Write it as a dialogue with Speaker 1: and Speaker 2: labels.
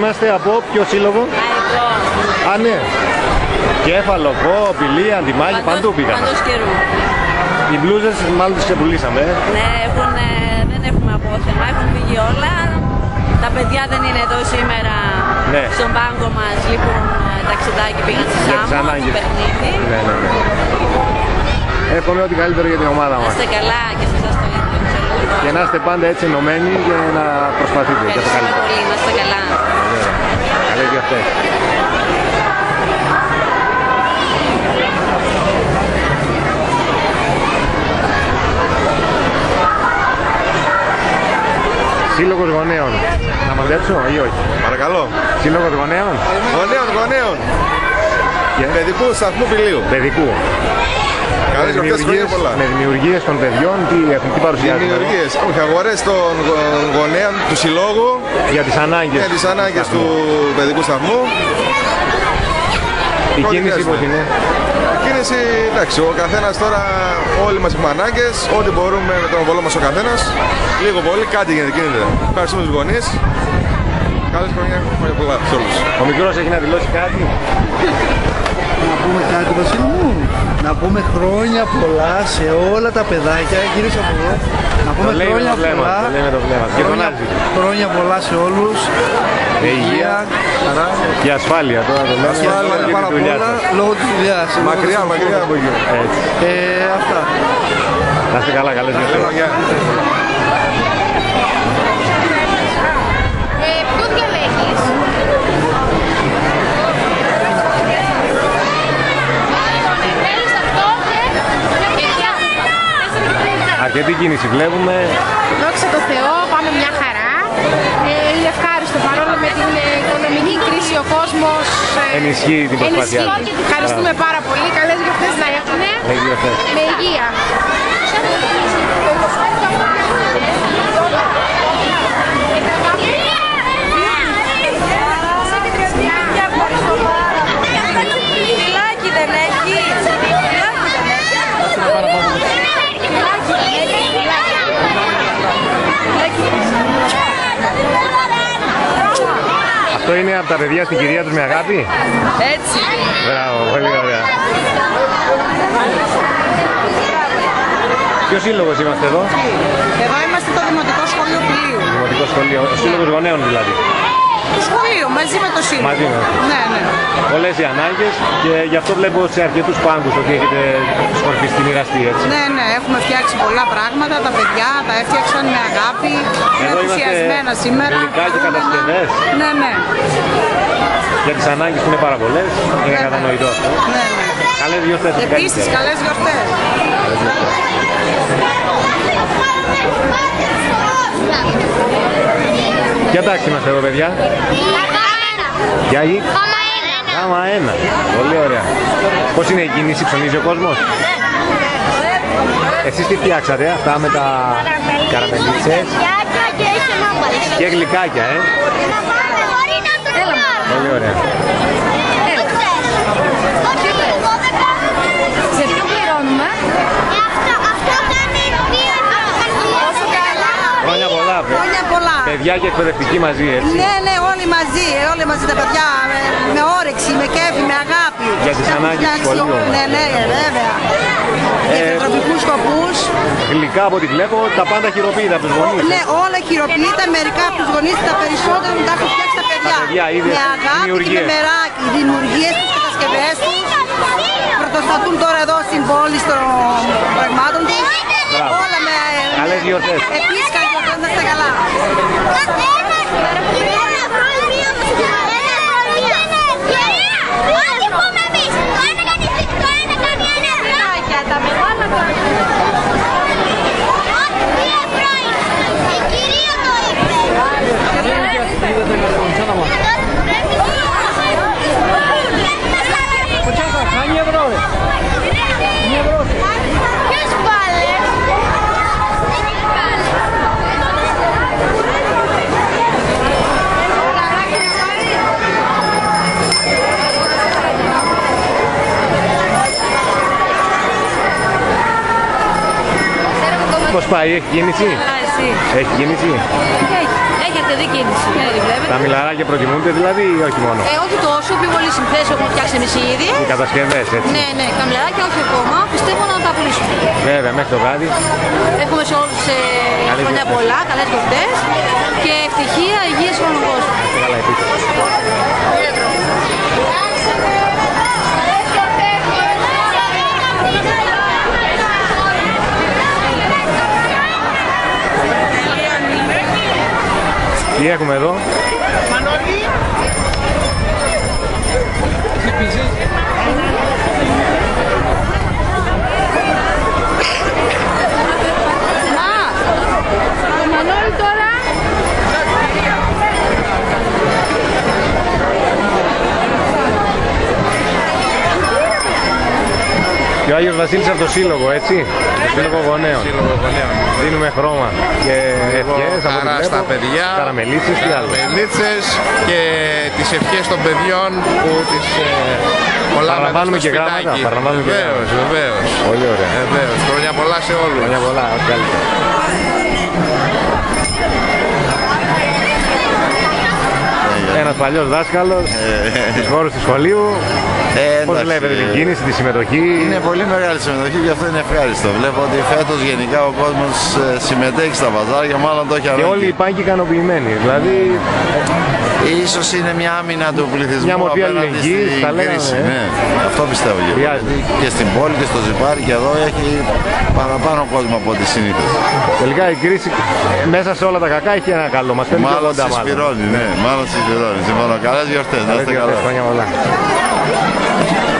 Speaker 1: Είμαστε από ποιο σύλλογο? Α, ναι. Κέφαλο, πηλή, αντιμάχη, παντού πήγαμε.
Speaker 2: Παντός καιρού.
Speaker 1: Οι μπλούζες μάλλον τις ξεπουλήσαμε.
Speaker 2: Ναι, δεν έχουμε απόθεμα, έχουν φύγει όλα. Τα παιδιά δεν είναι εδώ σήμερα,
Speaker 1: ναι.
Speaker 2: Στον πάγκο μας, λοιπόν, ταξιδάκι πήγαν στη Σάμο, στο παιχνίδι.
Speaker 1: Ναι. Εύχομαι ό,τι καλύτερο για την ομάδα μας.
Speaker 2: Να είστε καλά και σε εσάς το ίδιο.
Speaker 1: Και να είστε πάντα έτσι ενωμένοι και να προσπαθείτε.
Speaker 2: Ευχαριστούμε πολύ, να είστε καλά.
Speaker 1: Καλές για αυτές. Σύλλογος γονέων. Να μαζέψω ή όχι?
Speaker 3: Παρακαλώ.
Speaker 1: Σύλλογος γονέων.
Speaker 3: Γονέων. Παιδικού σταθμού Πηλίου.
Speaker 1: Παιδικού. Με δημιουργίες των παιδιών, τι παρουσιάζουν?
Speaker 3: Δημιουργίες, όχι, αγορές των γονέων του συλλόγου.
Speaker 1: Για τις ανάγκες.
Speaker 3: Για τις ανάγκες του παιδικού σταθμού.
Speaker 1: Η κίνηση πώς είναι?
Speaker 3: Η κίνηση, εντάξει, ο καθένας τώρα, όλοι μας έχουμε ανάγκες, ό,τι μπορούμε με τον οβολό μας ο καθένας. Λίγο πολύ, κάτι γίνεται. Ευχαριστούμε τους γονείς. Καλές χρόνια πολλά σε όλους.
Speaker 1: Ο μικρός έχει να δηλώσει κάτι?
Speaker 4: Να πούμε κάτι, Βασίλη μου. Να πούμε χρόνια πολλά σε όλα τα παιδάκια, γύρισα από εδώ. Να πούμε χρόνια πολλά. Χρόνια πολλά σε όλους.
Speaker 1: Με υγεία και ασφάλεια τώρα το λέμε.
Speaker 4: Ασφάλεια πάρα πολλά λόγω της δουλειάς.
Speaker 3: Μακριά από εκεί.
Speaker 4: Αυτά.
Speaker 1: Να είστε καλά, καλές γιορτές.
Speaker 5: Ποιο διαλέγεις?
Speaker 1: Αρκετή κίνηση βλέπουμε.
Speaker 5: Δόξα τω Θεώ, πάμε μια χαρά. Είναι ευχάριστο παρόλο με την οικονομική κρίση ο κόσμος
Speaker 1: ενισχύει την προσπάθειά του.
Speaker 5: Ευχαριστούμε πάρα πολύ. Καλές γιορτές να έχουνε. Με υγεία.
Speaker 2: Φιλάκι δεν έχει.
Speaker 1: Αυτό είναι από τα παιδιά στην κυρία τους με αγάπη.
Speaker 2: Έτσι.
Speaker 1: Μπράβο, πολύ ωραία. Ποιο σύλλογος είμαστε εδώ?
Speaker 6: Εδώ είμαστε το Δημοτικό Σχολείο Πηλίου.
Speaker 1: Δημοτικό Σχολείο, ο σύλλογος γονέων δηλαδή.
Speaker 6: Το σχολείο, μαζί με το σύλλογο.
Speaker 1: Μαζί με.
Speaker 6: Ναι.
Speaker 1: Πολλές οι ανάγκες και γι' αυτό βλέπω σε αρκετούς πάγκους ότι έχετε σκορπιστεί, μοιραστεί έτσι.
Speaker 6: Ναι, έχουμε φτιάξει πολλά πράγματα, τα παιδιά τα έφτιαξαν με αγάπη, είναι ενθουσιασμένα σήμερα.
Speaker 1: Υλικά και κατασκευές.
Speaker 6: Ναι.
Speaker 1: Για τις ανάγκες που είναι πάρα πολλές, είναι κατανοητό αυτό.
Speaker 6: Ναι.
Speaker 1: Καλές γιορτές.
Speaker 6: Επίσης, καλές γιορτές.
Speaker 1: Ποια τάξη είμαστε εδώ, παιδιά? Ποια γη? Γάμα 1. Πολύ ωραία. Πώς είναι η κίνηση, ψωνίζει ο κόσμος? Εσείς τι φτιάξατε, αυτά με τα καραμελίτσες και γλυκάκια, Πολύ ωραία.
Speaker 5: Σε ποιο πληρώνουμε?
Speaker 1: Χρόνια πολλά. Παιδιά και εκπαιδευτικοί μαζί, έτσι.
Speaker 6: Ναι, όλοι μαζί τα παιδιά, με όρεξη, με κέφι, με αγάπη.
Speaker 1: Για τις ανάγκες του σχολείου.
Speaker 6: Ναι, βέβαια. Για διατροφικούς σκοπούς.
Speaker 1: Γλυκά από ό,τι βλέπω, τα πάντα χειροποίητα από τους γονείς.
Speaker 6: Ναι, όλα χειροποίητα, μερικά από τους γονείς, τα περισσότερα μου τα έχουν φτιάξει τα παιδιά. Με αγάπη και με μεράκι, οι δημιουργίες τους, κατασκευές τους. Πρωτοστατούν τώρα εδώ στην πόλη των πραγμάτων τους. Όλα με...
Speaker 1: Καλές γιορτές.
Speaker 6: Επίσης, καλές γιορτές, να είστε καλά.
Speaker 1: Πώς πάει, έχει κίνηση?
Speaker 2: Καλά, εσύ.
Speaker 1: Έχει κίνηση?
Speaker 2: Έχετε αρκετή κίνηση.
Speaker 1: Τα μιλαράκια προτιμούνται δηλαδή ή όχι μόνο?
Speaker 2: Όχι τόσο, πιο πολλοί συνθέσεις έχουμε φτιάξει εμείς οι ίδιοι.
Speaker 1: Οι κατασκευές, έτσι.
Speaker 2: Ναι, τα μιλαράκια όχι ακόμα, πιστεύω να τα πουλήσουμε.
Speaker 1: Βέβαια, μέχρι το βράδυ.
Speaker 2: Εύχομαι σε όλους χρόνια πολλά, καλές γιορτές και ευτυχία, υγεία σε όλον τον κόσμο.
Speaker 1: Καλά, επίσης. Τι έχουμε εδώ?
Speaker 5: Το Μανώλη τώρα.
Speaker 1: Και ο Άγιος Βασίλης από το Σύλλογο, έτσι. Το Σύλλογο Γονέων. Δίνουμε χρώμα και ευχές από
Speaker 7: χαρά στα παιδιά,
Speaker 1: καραμελίτσες και άλλο.
Speaker 7: Καραμελίτσες και τις ευχές των παιδιών που τις κολλάμε στο σπιτάκι. Βεβαίως.
Speaker 1: Πολύ ωραία.
Speaker 7: Βεβαίως. Χρόνια πολλά σε όλους.
Speaker 1: Χρόνια πολλά, ό,τι καλύτερα. Ένας παλιός δάσκαλος της χώρου του σχολείου. Πώς βλέπετε την κίνηση, τη συμμετοχή?
Speaker 8: Είναι πολύ μεγάλη συμμετοχή και αυτό είναι ευχάριστο. Βλέπω ότι φέτος γενικά ο κόσμος συμμετέχει στα βαζάρια, μάλλον το έχει ανάγκη.
Speaker 1: Και όλοι οι πάγκοι ικανοποιημένοι. Δηλαδή,
Speaker 8: ίσως είναι μια άμυνα του πληθυσμού.
Speaker 1: Μια μορφή αλληλεγγύης, θα λέγαμε.
Speaker 8: Ναι, αυτό πιστεύω και στην πόλη και στο Ζιπάρι και εδώ έχει παραπάνω κόσμο από ό,τι συνήθως.
Speaker 1: Τελικά η κρίση μέσα σε όλα τα κακά έχει ένα καλό. Μας παίρνει και 80
Speaker 8: μάλλον. Ναι, μάλλον συσπηρώνει. Συμφωνώ. Καλές γιορτές. Να είστε καλά.